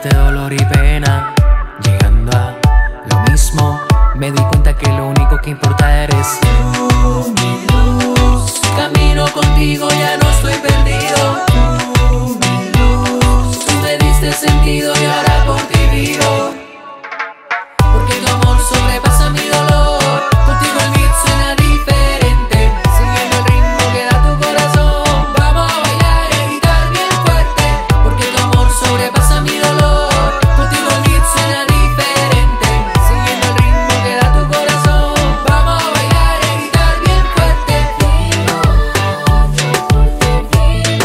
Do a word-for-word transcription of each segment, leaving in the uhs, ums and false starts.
darte dolor y pena. Llegando a lo mismo, me di cuenta que lo único que importa eres tú, mi luz. Camino contigo, ya no estoy perdido. Tú, mi luz. Tú me diste sentido y ahora por ti vivo. Porque tu amor sobrepasa mi dolor. Contigo el beat suena diferente, siguiendo el ritmo que da tu corazón. Vamos a bailar y gritar bien fuerte. Porque tu amor sobrepasa mi dolor. Contigo el beat suena diferente, siguiendo el ritmo que da tu corazón. Vamos a bailar y gritar bien fuerte. Vivo, yo por ti vivo.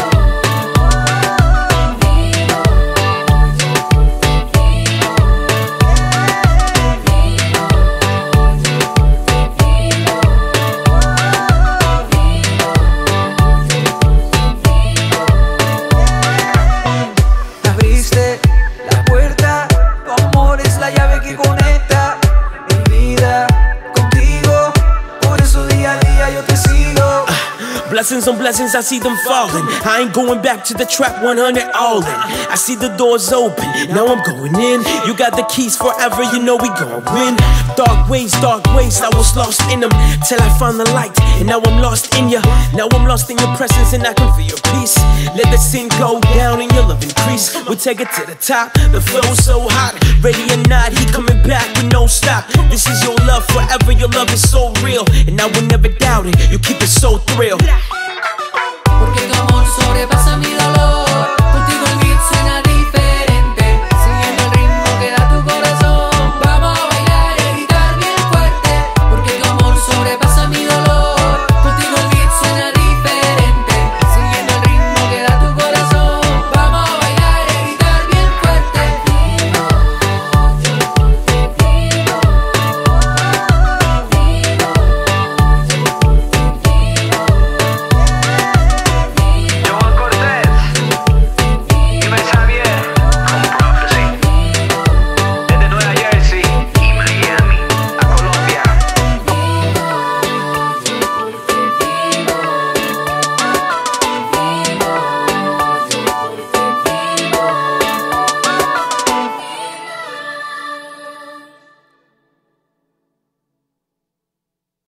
Vivo, yo por ti Abriste la puerta, tu amor es la llave que conecta mi vida contigo, por eso día a día yo te sigo. Blessings on blessings, I see them falling. I ain't going back to the trap one hundred all in. I see the doors open, now I'm going in. You got the keys forever, you know we gon' win. Dark ways, dark ways, I was lost in them till I found the light, and now I'm lost in ya. Now I'm lost in your presence and I can feel your peace. Let the sin go down and your love increase. We'll take it to the top, the flow's so hot. Ready or not, he coming back with no stop. This is your love forever, your love is so real, and I will never doubt it, you keep it so thrilled. Porque tu amor sobrepasa mi